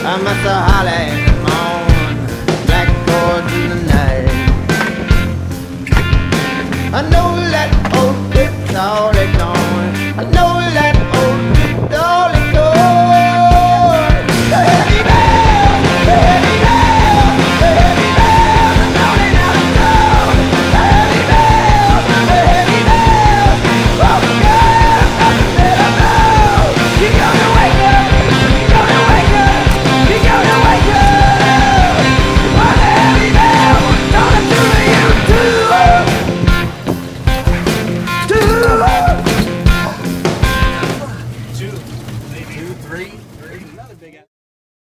I must have holly in the morning, black chords in the night. I know that old bit's all they gone.